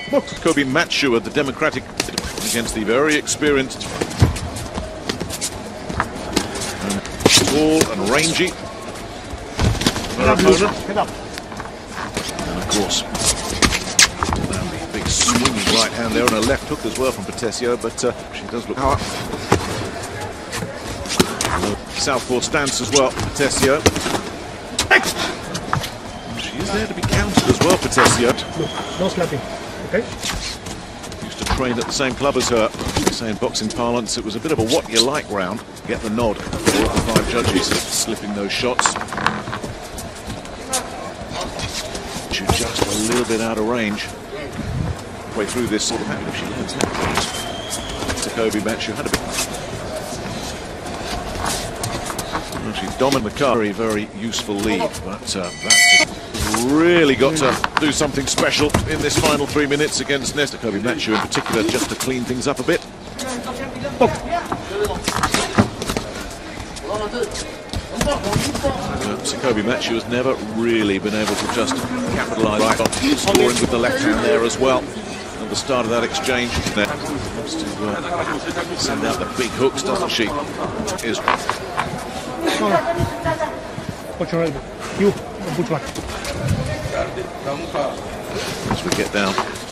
Kobe Matthew, the Democratic, against the very experienced, tall and rangy their opponent. And of course, the big swinging right hand there, and a left hook as well from Petecio, but she does look power. Southpaw stance as well, Petecio. She is there to be counted as well, Petecio. No slapping, okay? Used to train at the same club as her. They say in boxing parlance it was a bit of a what you like round. Get the nod. 4 of the 5 judges slipping those shots. She's just a little bit out of range. Way through this sort of habit if she learns that. Kobe Matthew had a bit. Well, she's dominant the car. Very, very useful lead, but that's really got to do something special in this final 3 minutes against Neshty. Kobe Matthew in particular, just to clean things up a bit. Kobe Matthew has never really been able to just capitalise right on scoring with the left hand there as well. At the start of that exchange, there wants to send out the big hooks, doesn't she? Is Put your elbow. You, put back. as we get down